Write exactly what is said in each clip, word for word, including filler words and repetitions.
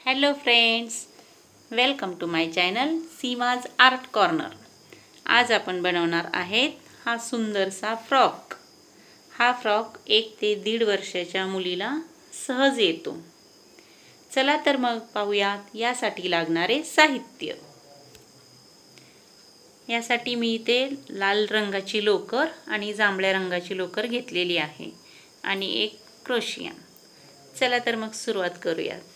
Hello friends, welcome to my channel Seema's art corner. आज आपण बनवणार आहेत हा सुंदरसा फ्रॉक। हा फ्रॉक एक ते दीड वर्षाच्या मुलीला सहज येतो। चला तर मग पाहूयात यासाठी लागणारे साहित्य। यासाठी मी इथे लाल रंगाची लोकर आणि जांभळ्या रंगाची लोकर घेतलेली आहे आणि एक क्रोशिया। चला तर मग सुरुवात करूयात।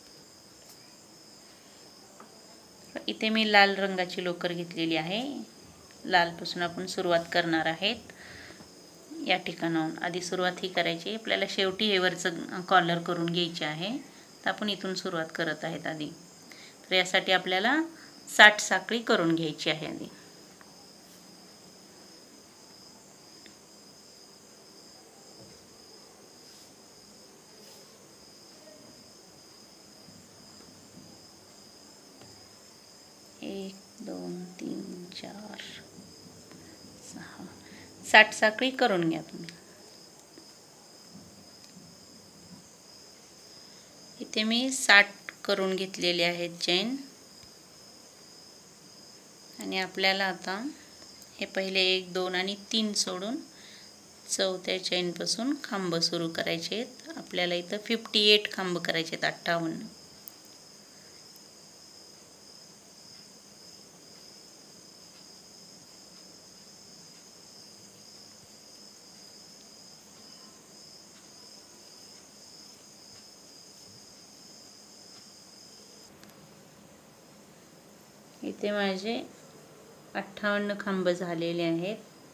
इथे मी लाल रंगाची लोकर घेतलेली आहे। लालपासून आपण सुरुवात करणार आहेत। या ठिकाणाहून आधी सुरुवात ही करायची। आपल्याला शेवटी हे वरचं कॉलर करून घ्यायचे आहे, तर आपण इथून सुरुवात करत आहेत आधी। तर यासाठी आपल्याला साठ साखळी करून घ्यायची आहे आधी। एक दोन तीन चार सहा साठ साखळी करून घ्या तुम्ही। इथे मी साठ करून घेतलेले आहेत चेन। आणि आपल्याला आता हे पहिले एक दोन आणि तीन सोडून चौथ्या चेन पासून खांब सुरू करायचे आहेत। आपल्याला इथं अठ्ठावन्न खांब करायचे आहेत। अठ्ठावन्न इथे माझे अठ्ठावन्न खांब झालेले आहेत।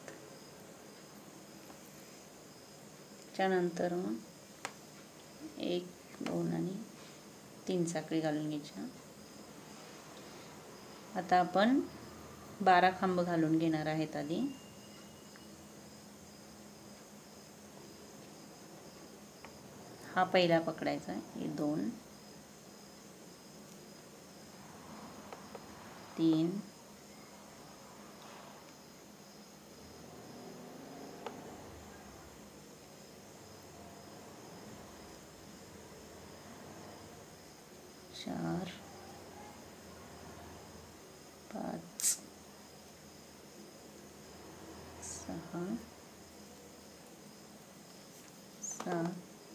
त्यानंतर मग एक दोन आणि तीन साखळी घालून घ्यायच्या। आता आपण बारा खांब घालून घेणार आहेत आधी। हा पहिला पकडायचा, हे दोन तीन चार पाच सहा सात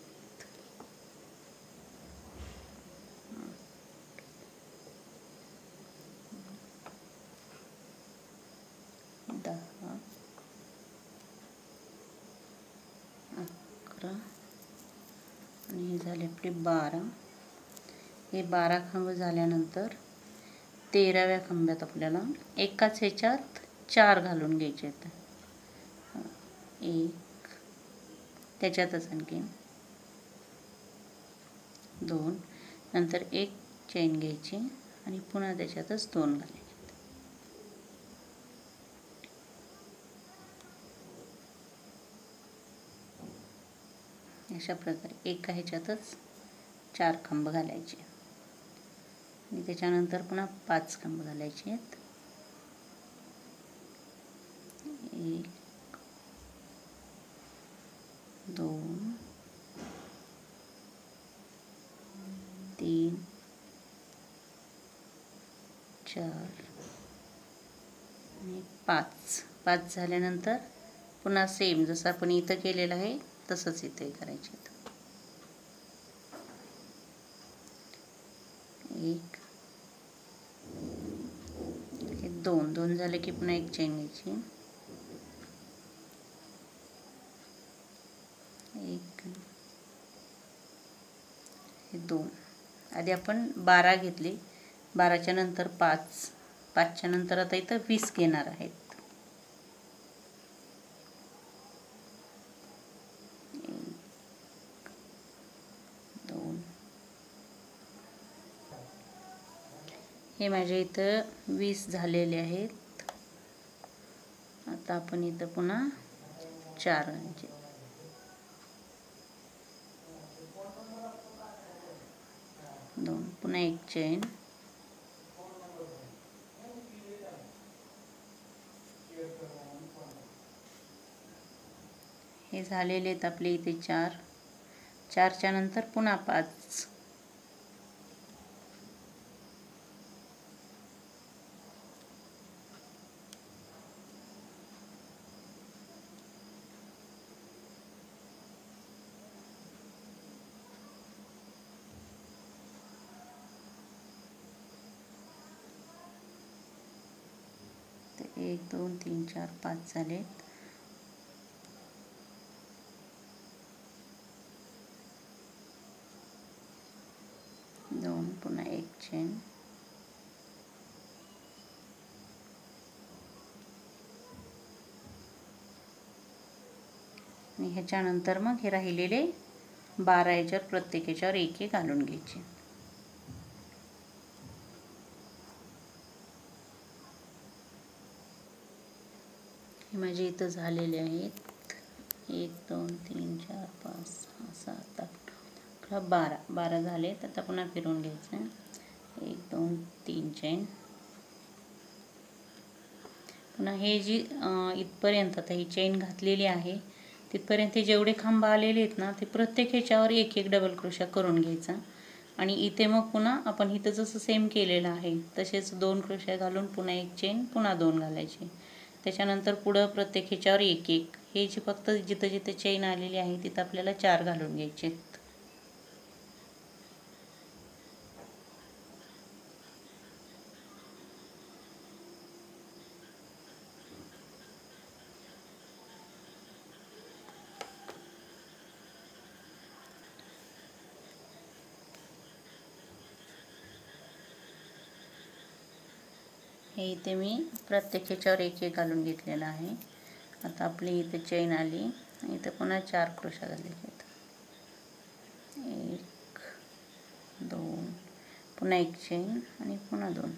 दहा अकरा आणि हे झाले आपले बारा। हे बारा खांब झाल्यानंतर तेराव्या खांब्यात आपल्याला एकाच ह्याच्यात चार घालून घ्यायचे आहेत। एक, त्याच्यातच आणखी दोन, नंतर एक चेन घ्यायची आणि पुन्हा त्याच्यातच दोन घालायचे। अशा प्रकारे एका ह्याच्यातच चार खांब घालायचे आणि त्याच्यानंतर पुन्हा पाच खांब घालायचे आहेत। एक दोन तीन चार आणि पाच पाच झाल्यानंतर पुन्हा सेम जसं आपण इथं केलेलं आहे तसंच इथे करायचे। एक हे दोन दोन झाले की पुन्हा एक चेन घ्यायची। एक हे दोन आधी आपण बारा घेतले, बाराच्या नंतर पाच, पाचच्या नंतर आता इथं वीस घेणार आहेत। दोन हे माझे इथं वीस झालेले आहेत। आता आपण इथं पुन्हा चार घालायचे। दोन पुन्हा एक चेन, हे झालेले आहेत आपले इथे चार। चारच्या नंतर पुन्हा पाच, एक दोन तीन चार पाच झालेत. दोन, पुन्हा एक चेन, आणि ह्याच्यानंतर मग हे राहिलेले बारा याच्यावर प्रत्येक याच्यावर एक एक घालून घ्यायचे. हे माझे इथं झालेले आहेत. एक दोन तीन चार पाच सहा सात आठ अकरा बारा बारा झाले. तर आता पुन्हा फिरवून घ्यायचं. एक दोन तीन चेन, पुन्हा हे जी इथपर्यंत आता ही चेन घातलेली आहे तिथपर्यंत जेवढे खांब आलेले आहेत ना ते प्रत्येक ह्याच्यावर एक एक डबल क्रोशा करून घ्यायचा. आणि इथे मग पुन्हा आपण इथं जसं सेम केलेलं आहे तसेच दोन क्रोशा घालून पुन्हा एक चेन, पुन्हा दोन घालायचे. त्याच्यानंतर पुढं प्रत्येक ह्याच्यावर एक एक, हे जी फक्त जिथं जिथं चेन आलेली आहे तिथं आपल्याला चार घालून घ्यायचे. हे इथे मी प्रत्येक ह्याच्यावर एक एक घालून घेतलेलं आहे. आता आपली इथे चेन आली, इथे पुन्हा चार क्रोशा घालायचे आहेत. एक दोन, पुन्हा एक चेन आणि पुन्हा दोन.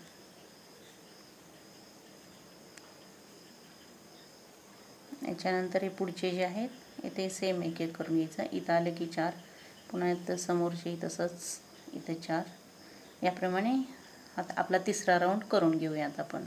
याच्यानंतर हे पुढचे जे आहेत इथे सेम एक एक करून घ्यायचं. इथं आलं की चार, पुन्हा इथं समोरचे तसंच इथे चार. याप्रमाणे आता आपला तिसरा राऊंड करून घेऊयात आपण.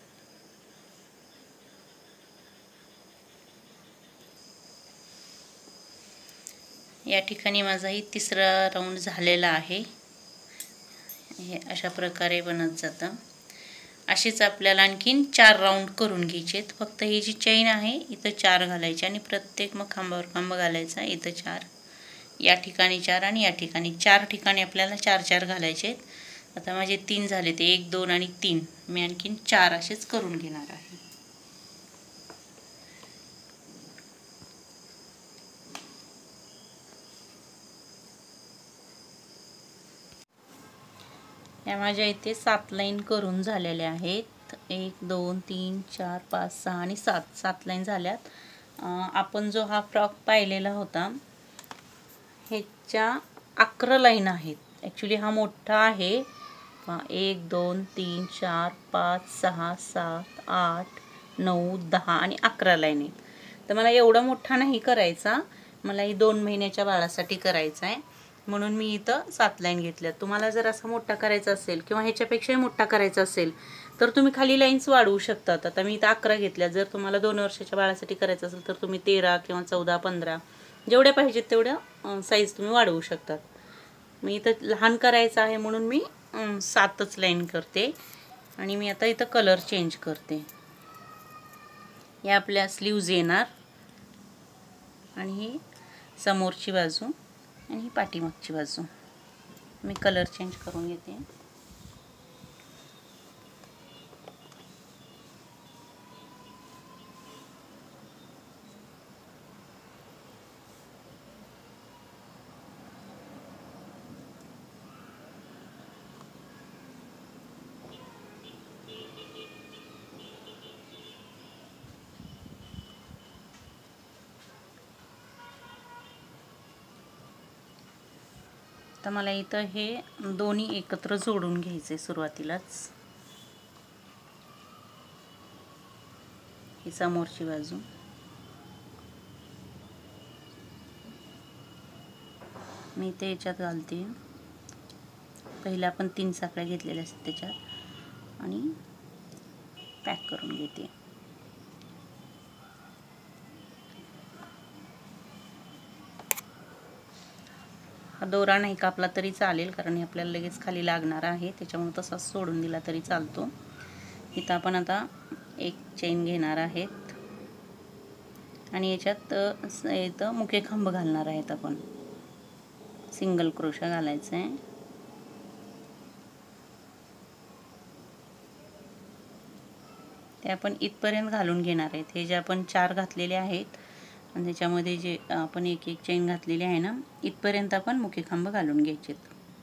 या ठिकाणी माझाही तिसरा राऊंड झालेला आहे. हे अशा प्रकारे बनत जातं. असेच आपल्याला आणखीन चार राऊंड करून घ्यायचे. फक्त ही जी चेन आहे इथं चार घालायचे आणि प्रत्येक मग खांबावर खांब घालायचा. इथं चार, या ठिकाणी चार आणि या ठिकाणी चार ठिकाणी आपल्याला चार चार घालायचे. आता माझे तीन झाले, ते एक दोन आणि तीन, मी आणखीन चार असेच करून घेणार आहे. या माझ्या इथे सात लाईन करून झालेल्या आहेत. एक दोन तीन चार पाच सहा आणि सात सात लाईन झाल्यात. आपण जो हा फ्रॉक पाहिलेला होता ह्याच्या अकरा लाईन आहेत. ॲक्च्युली हा मोठा आहे. एक दोन तीन चार पाच सहा सात आठ नऊ दहा आणि अकरा लाईन आहेत. तर मला एवढा मोठा नाही करायचा, मला ही दोन महिन्याच्या बाळासाठी करायचा आहे, म्हणून मी इथं सात लाईन घेतल्या. तुम्हाला जर असा मोठा करायचा असेल किंवा ह्याच्यापेक्षाही मोठा करायचा असेल तर तुम्ही खाली लाईन्स वाढवू शकतात. आता मी इथं अकरा घेतल्या. जर तुम्हाला दोन वर्षाच्या बाळासाठी करायचं असेल तर तुम्ही तेरा किंवा चौदा पंधरा जेवढ्या पाहिजेत तेवढ्या साईज तुम्ही वाढवू शकतात. मी इथं लहान करायचं आहे म्हणून मी सातच लाईन करते. आणि मी आता इथं कलर चेंज करते. या आपल्या स्लीव्ज येणार आणि ही समोरची बाजू आणि ही पाठीमागची बाजू. मी कलर चेंज करून घेते. तर मला इथं हे दोन्ही एकत्र जोडून घ्यायचे. सुरुवातीलाच ही समोरची बाजू, मी ते याच्यात घालते. पहिला आपण तीन साखळ्या घेतलेल्या असतात त्याच्यात आणि पॅक करून घेते. हा दोरा नाही कापला तरी चालेल, कारण हे आपल्याला लगेच खाली लागणार आहे, त्याच्यामुळे तसाच सोडून दिला तरी चालतो. इथं आपण आता एक चेन घेणार आहेत आणि याच्यात इथं मुके खांब घालणार आहेत. आपण सिंगल क्रोशा घालायचा आहे. ते आपण इथपर्यंत घालून घेणार आहेत. हे जे आपण चार घातलेले आहेत आणि त्याच्यामध्ये जे आपण एक एक चेन घातलेली आहे ना, इथपर्यंत आपण मुखे खांब घालून घ्यायचे.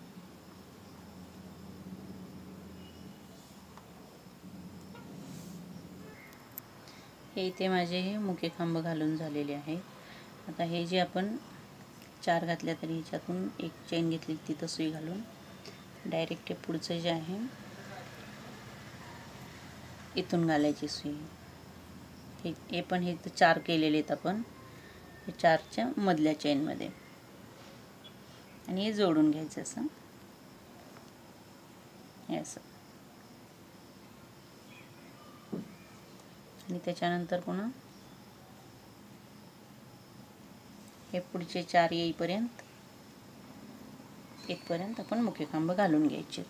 हे इथे माझे हे मुखे खांब घालून झालेले आहे. आता हे जे आपण चार घातल्या तरी ह्याच्यातून एक चेन घेतली तिथं सुई घालून डायरेक्ट ते पुढचं जे आहे इथून घालायची सुई. हे हे पण हे चार केलेले आहेत आपण, हे चारच्या मधल्या चेनमध्ये, आणि हे जोडून घ्यायचं असं हे असं. आणि त्याच्यानंतर पुन्हा हे पुढचे चार येईपर्यंत इथपर्यंत आपण मुखे खांब घालून घ्यायचे.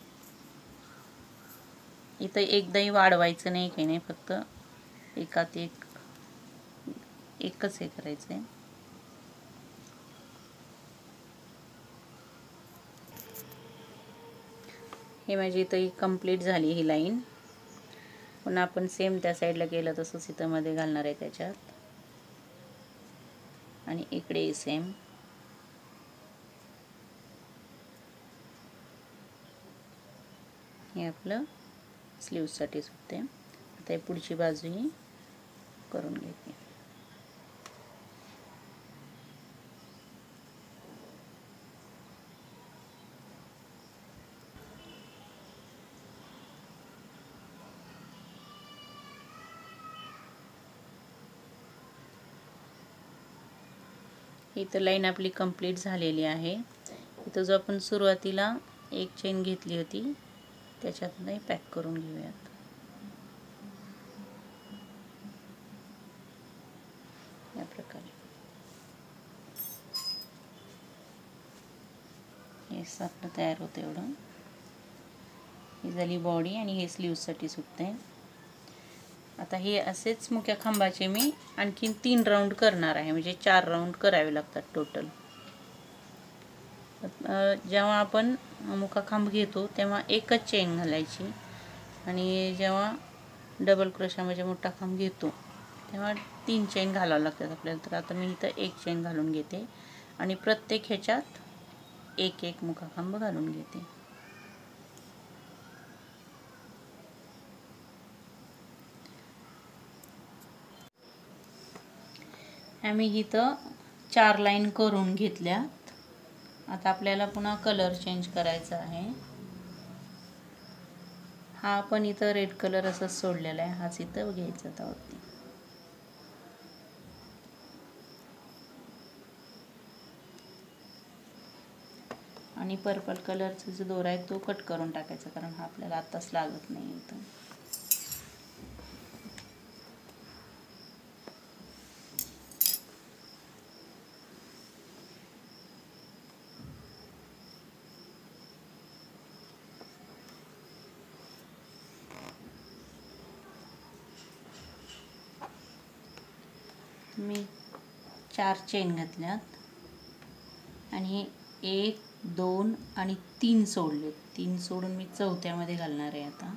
इथं एकदाही वाढवायचं नाही, काही नाही, फक्त एकात एक एकच हे करायचं आहे. हे माझी इथं कंप्लीट झाली ही लाईन. पुन्हा आपण सेम त्या साईडला केलं तसंच इथं मध्ये घालणार आहे त्याच्यात, आणि इकडे सेम. हे आपलं स्लीव्हसाठी सुटते. आता हे पुढची बाजूही करून घेते. इथं लाईन आपली कंप्लीट झालेली आहे. इथं जो आपण सुरुवातीला एक चेन घेतली होती त्याच्यातूनही पॅक करून घेऊयात. या प्रकारे हे आपलं तयार होतं एवढं. ही झाली बॉडी आणि हे स्लीव्हसाठी सुटते. आता हे असेच मुख्या खांबाचे मी आणखीन तीन राऊंड करणार आहे, म्हणजे चार राऊंड करावे लागतात टोटल. जेव्हा आपण मुखा खांब घेतो तेव्हा एकच चेन घालायची, आणि जेव्हा डबल क्रोशा म्हणजे मोठा खांब घेतो तेव्हा तीन चेन घालावं लागतात आपल्याला. तर आता मी इथं एक चेन घालून घेते आणि प्रत्येक ह्याच्यात एक एक मुखा खांब घालून घेते. आम्ही इथं चार लाईन करून घेतल्यात. आता आपल्याला पुन्हा कलर चेंज करायचा आहे. हा आपण इथं रेड कलर असंच सोडलेला आहे, हाच इथं घ्यायचा होता. आणि पर्पल कलरचा जो दोरा आहे तो कट करून टाकायचा, कारण हा आपल्याला आत्ताच लागत नाही इथं. मी चार चेन घातल्यात आणि एक दोन आणि तीन सोडले. तीन सोडून मी चौथ्यामध्ये घालणार आहे. आता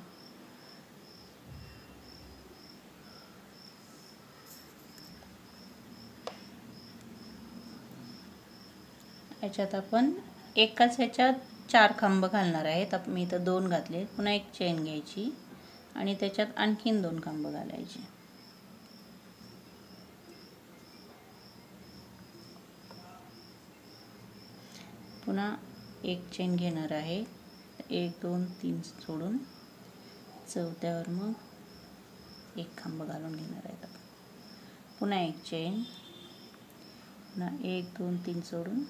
याच्यात आपण एकाच ह्याच्यात चार खांब घालणार आहेत. मी इथं दोन घातले, पुन्हा एक चेन घ्यायची आणि त्याच्यात आणखीन दोन खांब घालायचे. पुन्हा एक चेन घेणार आहे, एक दोन तीन सोडून चौथ्यावर मग एक खांब घालून घेणार आहे. पुन्हा एक चेन, पुन्हा एक दोन तीन सोडून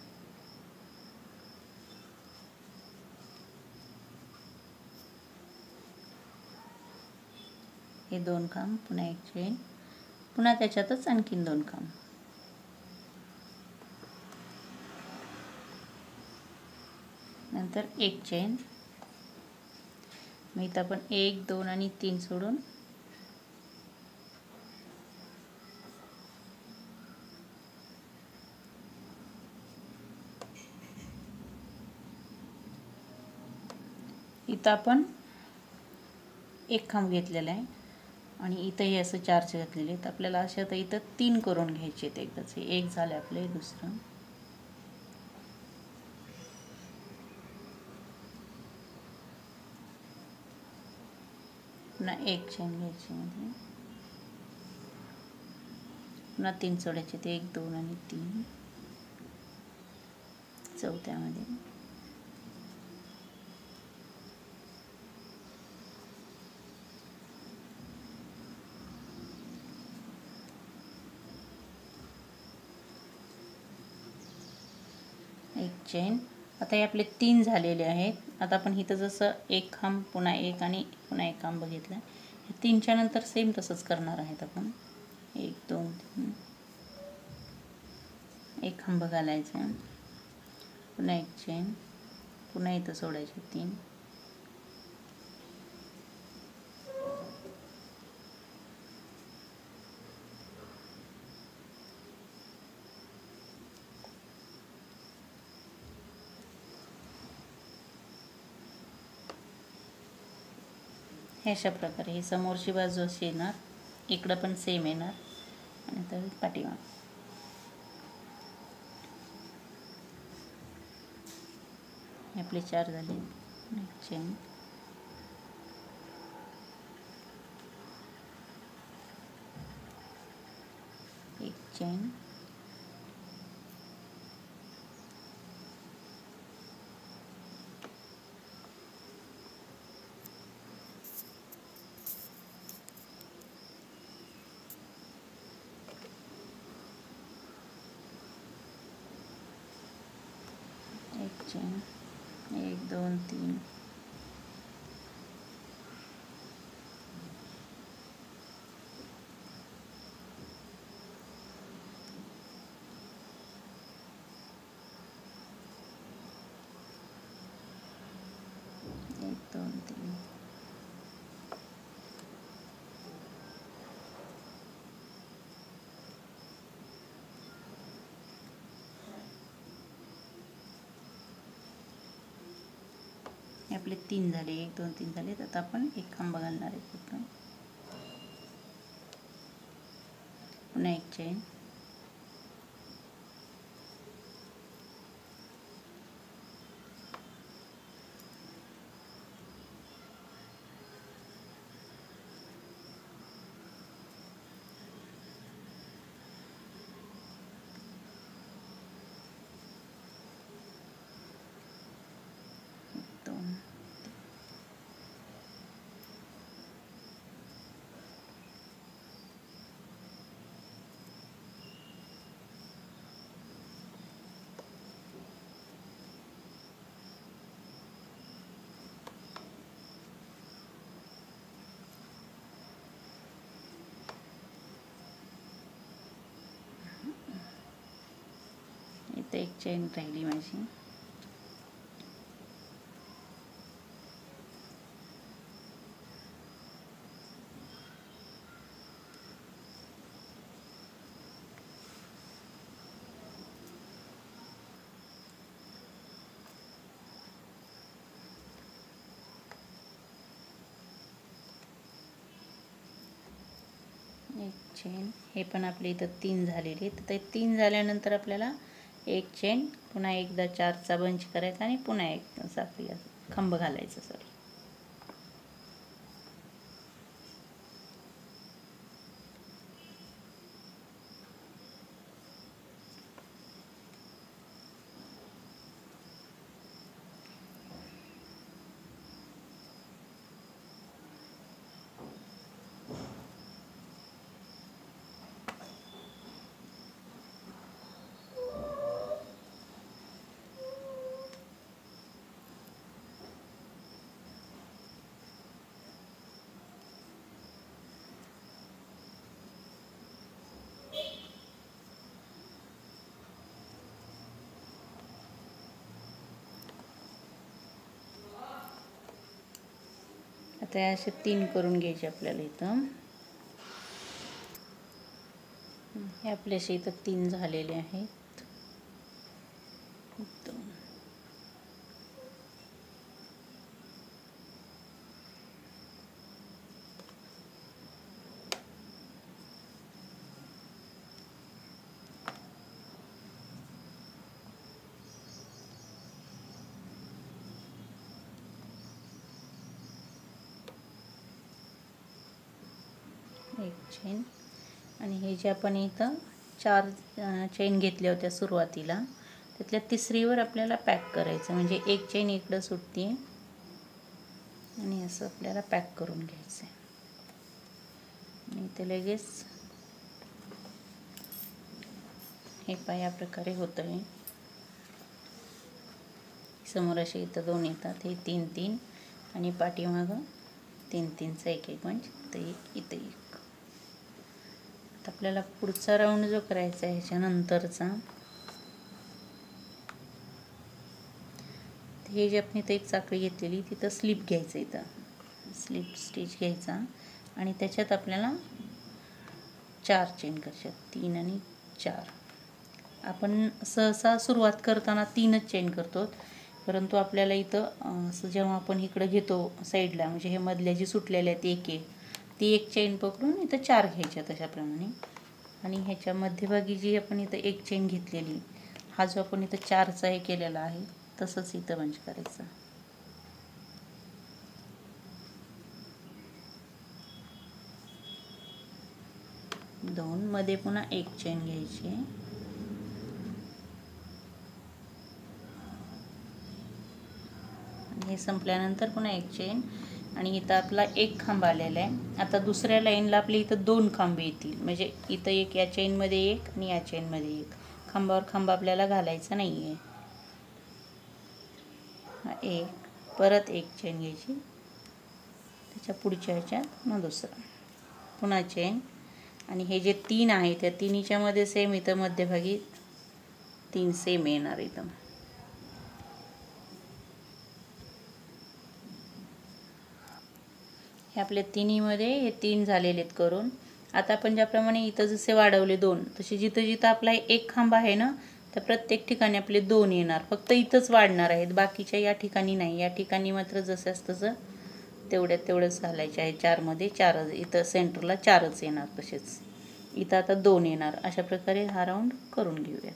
हे दोन खांब, पुन्हा एक चेन, पुन्हा त्याच्यातच आणखीन दोन खांब. नंतर एक चेन. मग इथं आपण एक दोन आणि तीन सोडून इथं आपण एक खांब घेतलेला आहे आणि इथंही असं चारचे घातलेले आहेत. आपल्याला असे आता इथं तीन करून घ्यायचे आहेत एकदाच. एक झालं आपले, दुसरं पुन्हा एक चेन घ्यायची मध्ये, पुन्हा तीन सोडायचे. ते एक, दोन आणि तीन. चौथ्यामध्ये एक चेन. आता हे आपले तीन झालेले आहेत. आता आपण इथं जसं एक खांब, पुन्हा एक आणि पुन्हा एक खांब बघितला, हे तीनच्या नंतर सेम तसंच करणार आहेत आपण. एक, दोन, तीन, एक खांब घालायचा, पुन्हा एक चेन, पुन्हा इथं सोडायचे तीन, हे अशा प्रकारे. ही समोरची बाजू अशी येणार, इकडं पण सेम येणार आणि तर पाठीमाग. आपले चार झाले. एक चेन, एक चेन, एक चेन, एक, दोन, तीन, एक, दोन, तीन, आपले तीन झाले. एक, दोन, तीन झाले. आता आपण एक खांब घालणार आहे फक्त, पुन्हा एक चेन, दोन, इथे एक चेन राहिली माझी. एक चेन. हे पण आपले इथं तीन झालेले. तर ते तीन झाल्यानंतर आपल्याला एक चेन, पुन्हा एकदा चारचा बंच करायचा आणि पुन्हा एक असं आपल्याला खांब घालायचं. सॉरी, आता असे तीन करून घ्यायचे आपल्याला इथं. हे आपल्याशी इथं तीन झालेले आहेत. दोन, एक चेन. आणि हे जे आपण इथं चार चेन घेतल्या होत्या सुरुवातीला, त्यातल्या तिसरीवर आपल्याला पॅक करायचं. म्हणजे एक चेन इकडं सुटते आणि असं आपल्याला पॅक करून घ्यायचं आहे. आणि ते लगेच हे पहा या प्रकारे होतं आहे. समोर असे इथं दोन येतात, हे तीन तीन आणि पाठीमागं तीन तीनचा एक एक म्हणजे इथं एक इथं एक. आता आपल्याला पुढचा राऊंड जो करायचा आहे ह्याच्यानंतरचा, हे जे आपण इथं एक साखळी घेतलेली तिथं स्लिप घ्यायचं, इथं स्लिप स्टिच घ्यायचा आणि त्याच्यात आपल्याला चार चेन करायच्या, तीन आणि चार. आपण सहसा सुरुवात करताना तीनच चेन करतो, परंतु आपल्याला इथं असं जेव्हा आपण इकडं घेतो साईडला, म्हणजे हे मधल्या जी सुटलेल्या आहेत एक एक, ती एक चेन पकडून इथं चार घ्यायच्या तशाप्रमाणे. आणि ह्याच्या मध्यभागी जी आपण इथं एक चेन घेतलेली, हा जो आपण इथं चारचा हे केलेला आहे तसंच इथं बंच करायचं. दोन मध्ये पुन्हा एक चेन घ्यायची आणि हे संपल्यानंतर पुन्हा एक चेन. आणि इथं आपला एक खांब आलेला आहे. आता दुसऱ्या लाईनला आपल्या इथं दोन खांबे येतील, म्हणजे इथं एक या चेनमध्ये एक आणि या चेनमध्ये एक. खांबावर खांब आपल्याला घालायचा नाही आहे. हा एक, परत एक चेन घ्यायची, त्याच्या पुढच्या ह्याच्यात पुन्हा दुसरा, पुन्हा चेन. आणि हे जे तीन आहे त्या तिन्हीच्या मध्ये सेम इथं मध्यभागी तीन सेम येणार इथं. हे आपल्या तिन्हीमध्ये हे तीन झालेले आहेत करून. आता आपण ज्याप्रमाणे इथं जसे वाढवले दोन, तसे जिथं जिथं आपला एक खांब आहे ना, तर प्रत्येक ठिकाणी आपले दोन येणार. फक्त इथंच वाढणार आहेत, बाकीच्या या ठिकाणी नाही. या ठिकाणी मात्र जसंच तसं तेवढ्यात तेवढंच घालायचे आहे. चारमध्ये चारच, इथं सेंटरला चारच येणार. तसेच इथं आता दोन येणार. अशा प्रकारे हा राऊंड करून घेऊयात.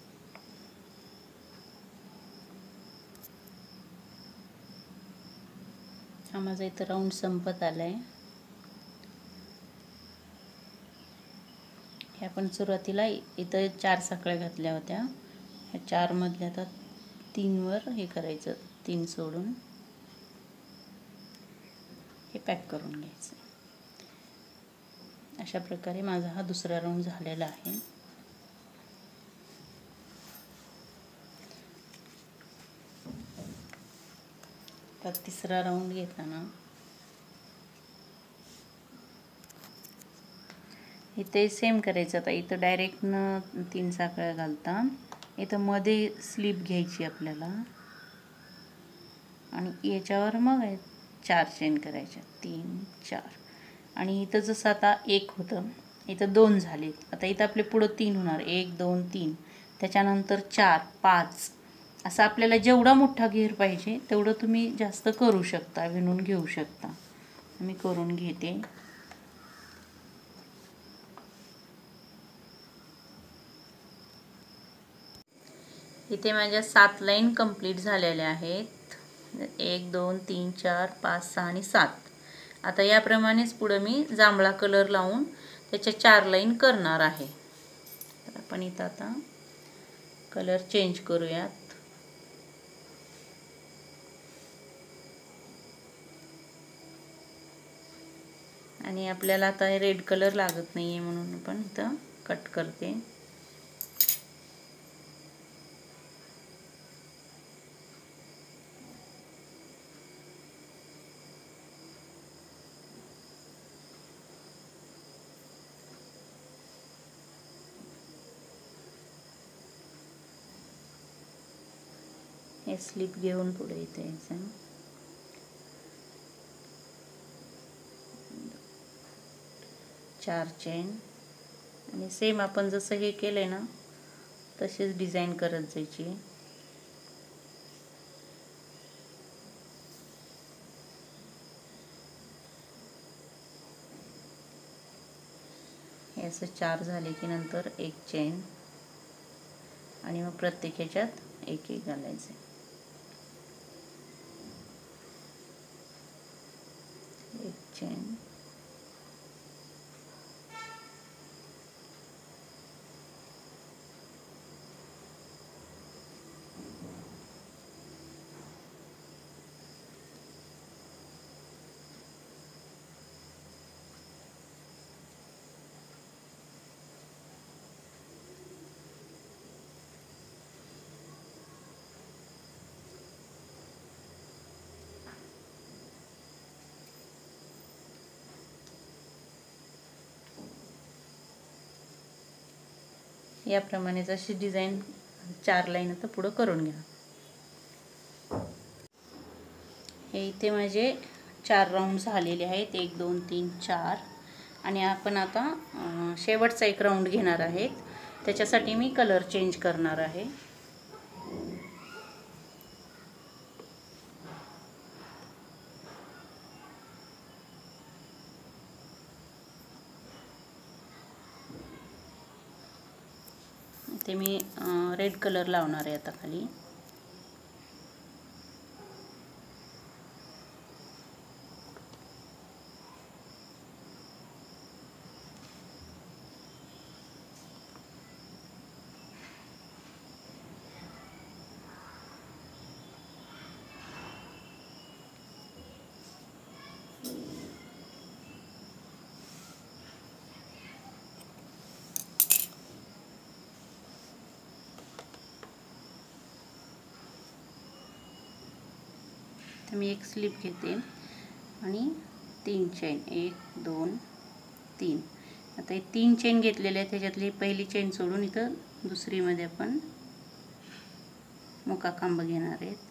हा माझा इथं राऊंड संपत आला आहे. हे आपण सुरुवातीला इथं चार साखळ्या घातल्या होत्या, ह्या चारमधल्या आता तीनवर हे करायचं, तीन सोडून हे पॅक करून घ्यायचं. अशा प्रकारे माझा हा दुसरा राऊंड झालेला आहे. तर तिसरा राऊंड घेताना इथे सेम करायचं. आता इथं डायरेक्ट न तीन साखळ्या घालता, इथं मध्ये स्लिप घ्यायची आपल्याला आणि याच्यावर मग चार चेन करायच्या, तीन चार. आणि इथं जसं आता एक होतं, इथं दोन झालेत. आता इथं आपले पुढं तीन होणार, एक दोन तीन, त्याच्यानंतर चार पाच. असं आपल्याला जेवढा मोठा घेर पाहिजे तेवढं तुम्ही जास्त करू शकता, विणून घेऊ शकता. मी करून घेते. इथे माझ्या सात लाईन कंप्लीट झालेल्या आहेत. एक दोन तीन चार पाच सहा आणि सात. आता याप्रमाणेच पुढं मी जांभळा कलर लावून त्याच्या चार लाईन करणार आहे. तर आपण इथं आता कलर चेंज करूयात. आणि आपल्याला आता रेड कलर लागत नाही आहे म्हणून आपण इथं कट करते. हे स्लिप घेऊन पुढे इथे यायचं, चार चेन. आणि सेम आपण जसं हे केलंय ना तशीच डिझाईन करत जायची. हे असं चार झाले की नंतर एक चेन आणि मग प्रत्येक ह्याच्यात एक एक घालायचे. एक चेन याप्रमाणेच अशी डिझाईन चार लाईन आता पुढं करून घ्या. हे इथे माझे चार राऊंड झालेले आहेत, एक दोन तीन चार. आणि आपण आता शेवटचा एक राऊंड घेणार आहेत. त्याच्यासाठी मी कलर चेंज करणार आहे. ते मी रेड कलर लावणार आहे आता खाली. तर मी एक स्लिप घेते आणि तीन चेन, एक दोन तीन. आता हे तीन चेन घेतलेले आहेत, त्याच्यातली पहिली चेन सोडून इथं दुसरीमध्ये आपण मुका खांब घेणार आहेत.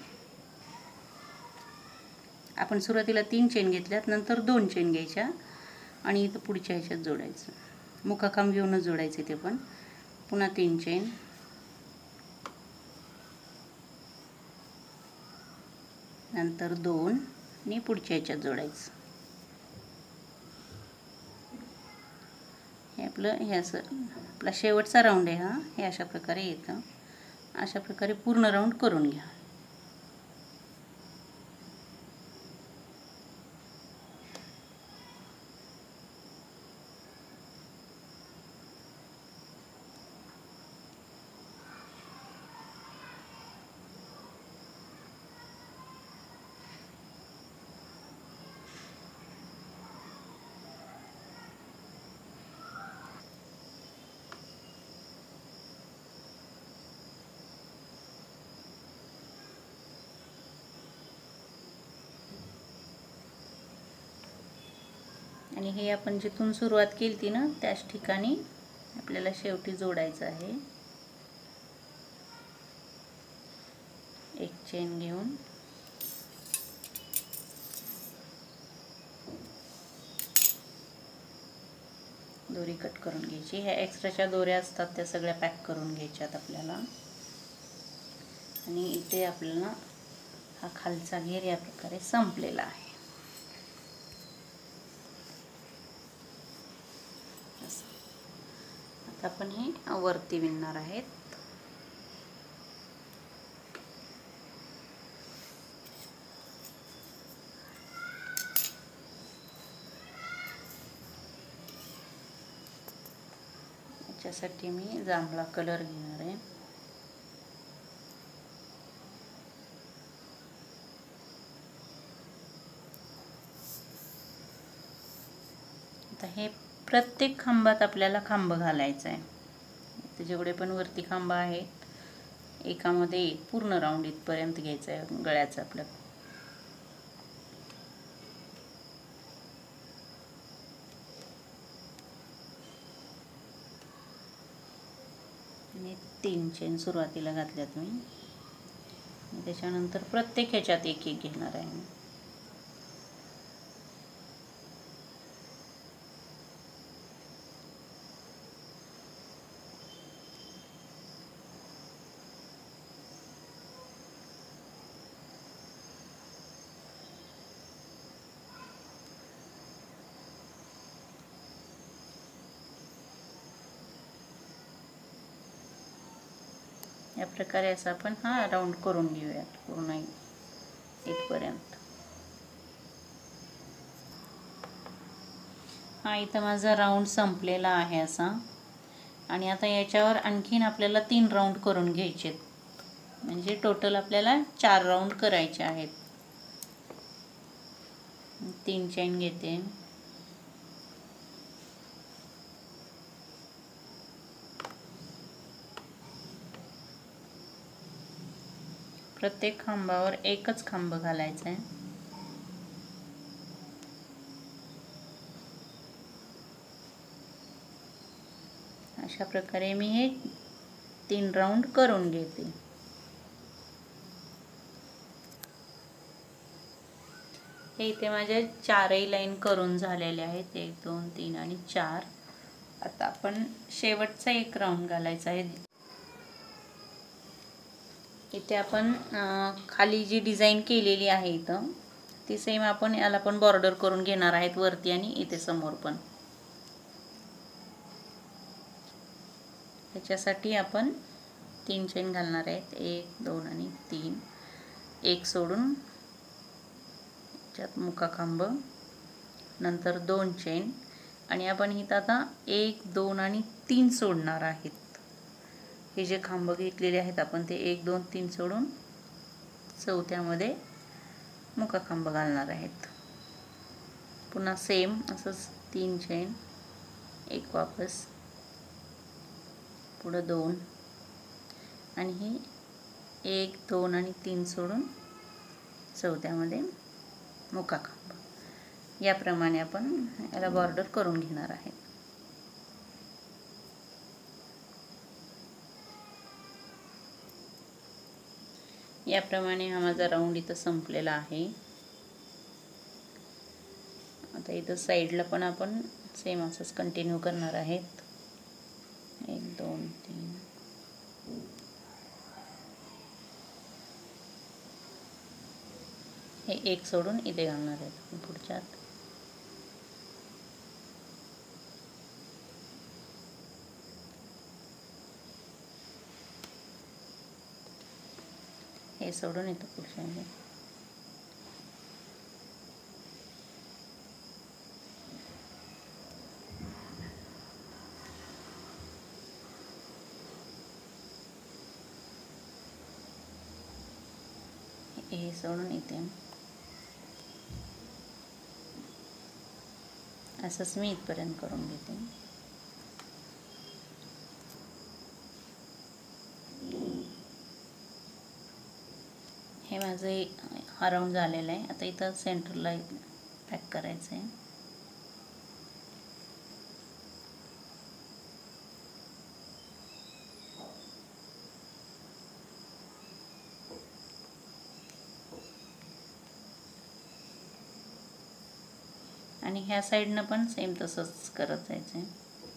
आपण सुरुवातीला तीन चेन घेतल्यात, नंतर दोन चेन घ्यायच्या आणि इथं पुढच्या ह्याच्यात जोडायचं. मुका खांब घेऊनच जोडायचे ते पण. पुन्हा तीन चेन, नंतर दोन आणि पुढच्या ह्याच्यात जोडायचं. हे आपलं हे असं आपला शेवटचा राऊंड आहे हा. हे अशा प्रकारे येतं. अशा प्रकारे पूर्ण राऊंड करून घ्या. आणि हे आपण जिथून सुरुवात केली ती ना त्याच ठिकाणी आपल्याला शेवटी जोडायचं आहे. एक चेन घेऊन दोरी कट करून घ्यायची. ह्या एक्स्ट्राच्या दोऱ्या असतात त्या सगळ्या पॅक करून घ्यायच्यात आपल्याला. आणि इथे आपल्याला हा खालचा घेर या प्रकारे संपलेला आहे. आता आपण हे वरती विणणार आहेत. याच्यासाठी मी जांभळा कलर घेणार आहे. आता हे प्रत्येक खांबात आपल्याला खांब घालायचा आहे. ते जेवढे पण वरती खांब आहेत एकामध्ये एक पूर्ण राऊंड इथपर्यंत घ्यायचं आहे गळ्याचं आपलं. आणि तीन चेन सुरुवातीला घातल्यात मी. त्याच्यानंतर प्रत्येक ह्याच्यात एक एक घेणार आहे मी. या प्रकारे असं आपण हा राऊंड करून घेऊयात पूर्ण इथपर्यंत. हा इथं माझा राऊंड संपलेला आहे असा. आणि आता याच्यावर आणखीन आपल्याला तीन राऊंड करून घ्यायचे आहेत. म्हणजे टोटल आपल्याला चार राऊंड करायचे आहेत. तीन चेन घेते. प्रत्येक खांबावर एकच खांब घालायचा आहे. अशा अशा प्रकारे मी हे तीन राऊंड करून घेते. हे इथे माझ्या चारही लाईन करून झालेल्या आहेत, एक दोन तीन आणि चार. आता आपण शेवटचा एक राऊंड घालायचा आहे. इथे आपण खाली जी डिझाईन केलेली आहे इथं ती सेम आपण याला पण बॉर्डर करून घेणार आहेत वरती आणि इथे समोर पण. त्याच्यासाठी आपण तीन चेन घालणार आहेत, एक दोन आणि तीन. एक सोडून त्यात मुका खांब, नंतर दोन चेन आणि आपण इथं आता एक दोन आणि तीन सोडणार आहेत. हे जे खांब घेतलेले आहेत आपण ते एक दोन तीन सोडून चौथ्यामध्ये मुका खांब घालणार आहेत. पुन्हा सेम असंच तीन चेन, एक वापस, पुढं दोन आणि ही एक दोन आणि तीन सोडून चौथ्यामध्ये मुका खांब. याप्रमाणे आपण याला बॉर्डर करून घेणार आहे. याप्रमाणे हा माझा राऊंड इथं संपलेला आहे. आता इथं साईडला पण आपण सेम असंच कंटिन्यू करणार आहेत. एक दोन तीन, हे एक सोडून इथे घालणार आहेत आपण पुढच्यात. हे सोडून इथं पुढच्या मध्ये. हे सोडून इथे. असंच मी इथपर्यंत करून घेते. हे माझं हा राऊंड झालेला आहे. आता इथं सेंटरला पॅक करायचं आहे. आणि ह्या साईडनं पण सेम तसंच करत जायचं आहे.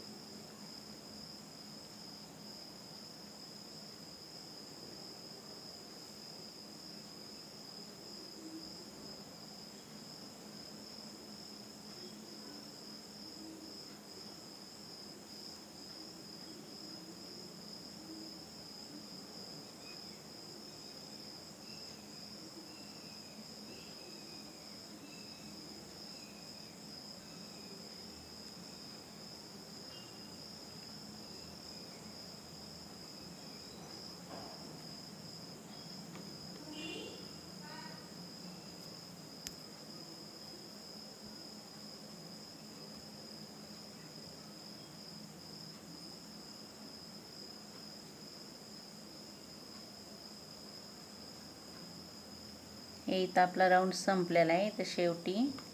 हे इथं आपला राऊंड संपलेला आहे. तर शेवटी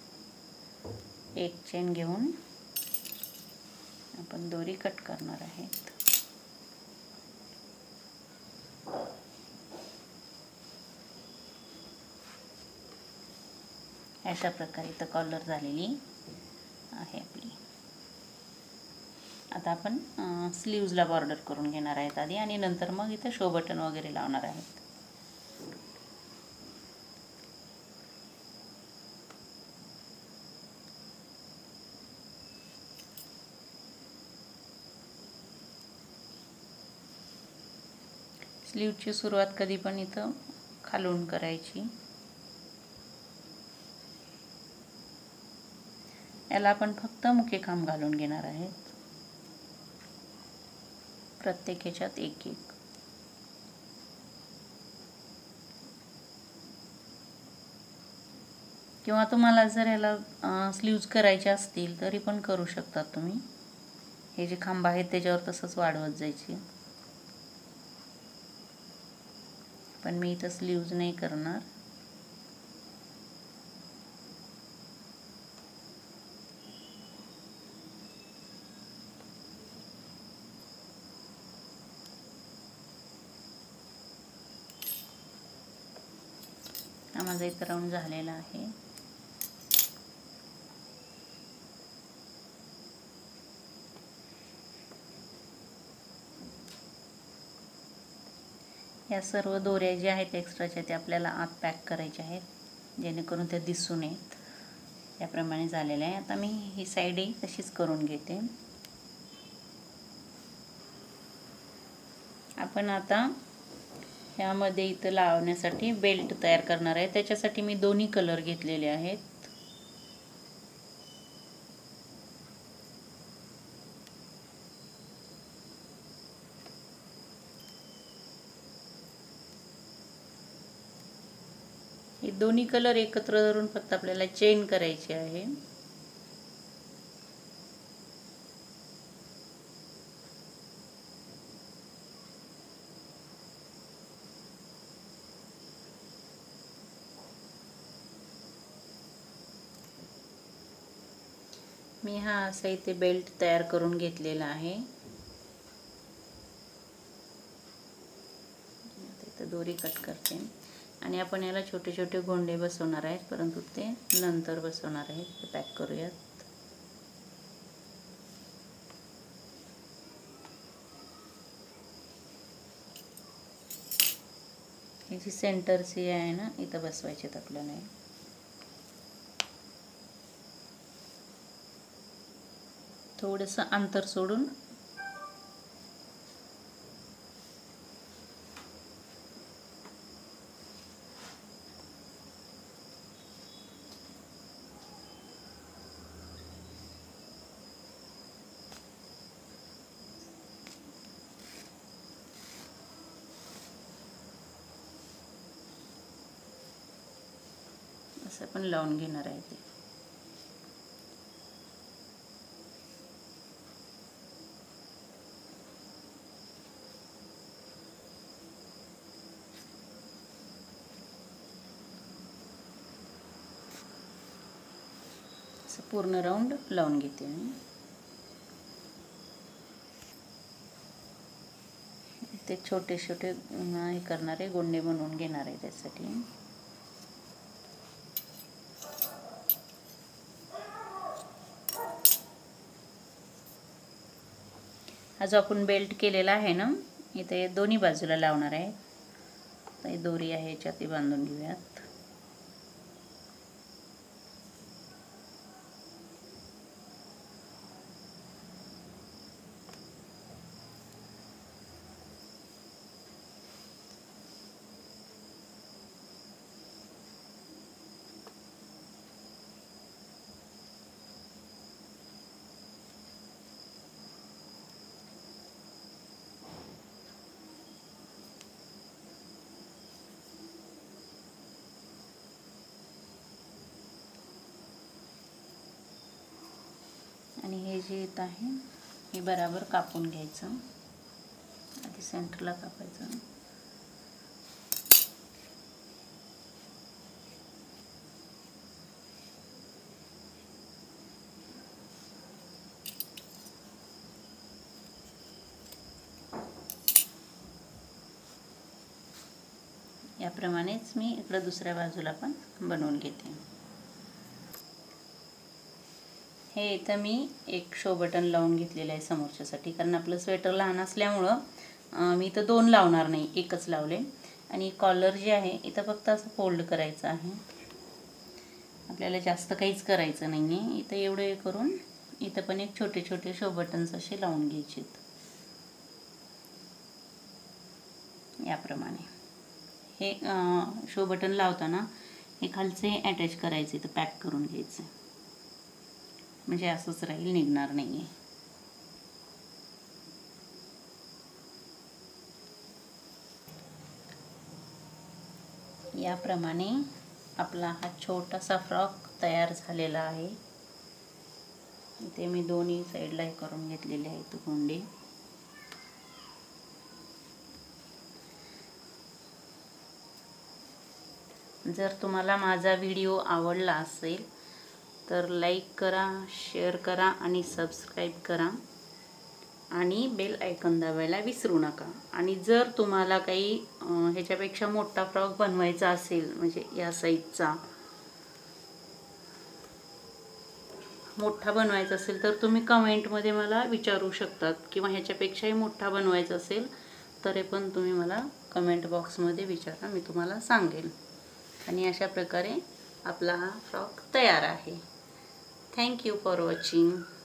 एक चेन घेऊन आपण दोरी कट करणार आहेत. अशा प्रकारे इथं कॉलर झालेली आहे आपली. आता आपण स्लीव्जला बॉर्डर करून घेणार आहेत आधी आणि नंतर मग इथं शो बटन वगैरे लावणार आहेत. स्लीवची सुरुवात कधी पण इथं खालून करायची. याला आपण फक्त मुके खांब घालून घेणार आहेत. प्रत्येक ह्याच्यात एक एक. किंवा तुम्हाला जर याला स्लीव्ज करायचे असतील तरी पण करू शकतात तुम्ही. हे जे खांब आहेत त्याच्यावर तसंच वाढवत जायची. पण मी इथं स्लीव्ज नाही करणार. हा माझा इथं राऊंड झालेला आहे. या सर्व दोऱ्या ज्या आहेत एक्स्ट्राच्या त्या आपल्याला आत पॅक करायच्या आहेत, जेणेकरून त्या दिसू नयेत. याप्रमाणे झालेलं आहे. आता मी ही साईडही तशीच करून घेते. आपण आता यामध्ये इथं लावण्यासाठी बेल्ट तयार करणार आहे. त्याच्यासाठी मी दोन्ही कलर घेतलेले आहेत. हे दोन्ही कलर एकत्र धरून फक्त आपल्याला चेन करायची आहे. मी हा असा इथे बेल्ट तयार करून घेतलेला आहे. इथे दोरी कट करते आणि आपण याला छोटे छोटे गोंडे बसवणार आहेत, परंतु ते नंतर बसवणार आहेत. ते पॅक करूयात. ही जी सेंटरची आहे ना, इथं बसवायची आहेत आपल्याला. थोडंसं अंतर सोडून असं पण लावून घेणार आहे ते. असं पूर्ण राऊंड लावून घेते मी. ते छोटे छोटे हे करणारे गोंडे बनवून घेणार आहे त्यासाठी. हा जो आपण बेल्ट केलेला आहे ना, इथे दोन्ही बाजूला लावणार आहे. तर दोरी आहे याच्यात ती बांधून घेऊयात. आणि हे जे येत आहे हे बराबर कापून घ्यायचं. आधी सेंटरला कापायचं. याप्रमाणेच मी इकडं दुसऱ्या बाजूला पण बनवून घेते. हे इथं मी एक शो बटन लावून घेतलेलं आहे समोरच्यासाठी, कारण आपलं स्वेटर लहान असल्यामुळं मी इथं दोन लावणार नाही, एकच लावले. आणि कॉलर जे आहे इथं फक्त असं फोल्ड करायचं आहे. आपल्याला जास्त काहीच करायचं नाही आहे. इथं एवढं हे करून इथं पण एक छोटे छोटे शो बटन्स असे लावून घ्यायचे. याप्रमाणे हे शो बटन लावताना हे खालचे अटॅच करायचे, इथं पॅक करून घ्यायचे, म्हणजे असंच राहील, निघणार नाही आहे. याप्रमाणे आपला हा छोटासा फ्रॉक तयार झालेला आहे. इथे मी दोन्ही साईडला हे करून घेतलेले आहेत गोंडे. जर तुम्हाला माझा व्हिडिओ आवडला असेल तर लाईक करा, शेअर करा आणि सबस्क्राईब करा. आणि बेल आयकॉन दाबायला विसरू नका. आणि जर तुम्हाला काही ह्याच्यापेक्षा मोठा फ्रॉक बनवायचा असेल, म्हणजे या साईजचा मोठा बनवायचा असेल तर तुम्ही कमेंटमध्ये मला विचारू शकतात, किंवा ह्याच्यापेक्षाही मोठा बनवायचा असेल तरी पण तुम्ही मला कमेंट बॉक्समध्ये विचारा, मी तुम्हाला सांगेल. आणि अशा प्रकारे आपला हा फ्रॉक तयार आहे. Thank you for watching.